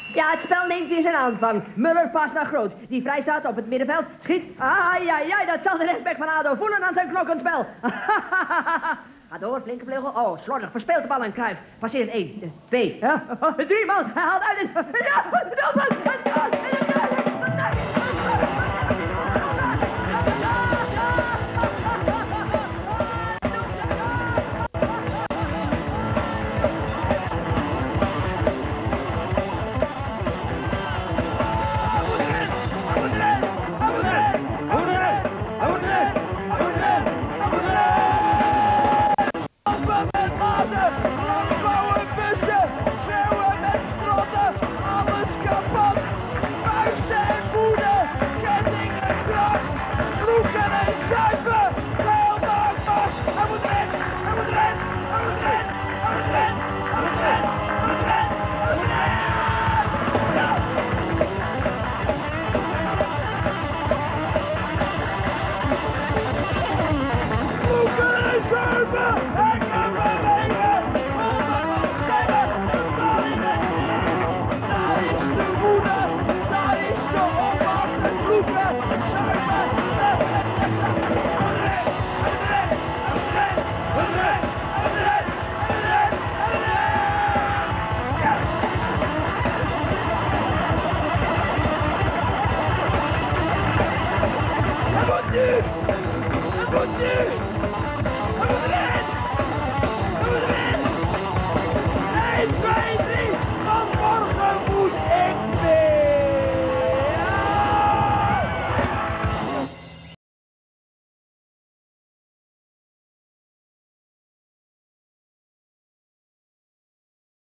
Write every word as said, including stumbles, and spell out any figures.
Ja, het spel neemt weer zijn aanvang. Muller past naar Groot, die vrij staat op het middenveld. Schiet. Ah, ja, ja, dat zal de rechtsback van ADO voelen aan zijn klokkenspel. Ga door, flinke vleugel. Oh, slordig, verspeelt de bal aan Cruijff. Passeert één, twee, ja, drie man. Hij haalt uit en... Ja, dat was het. één, twee, drie!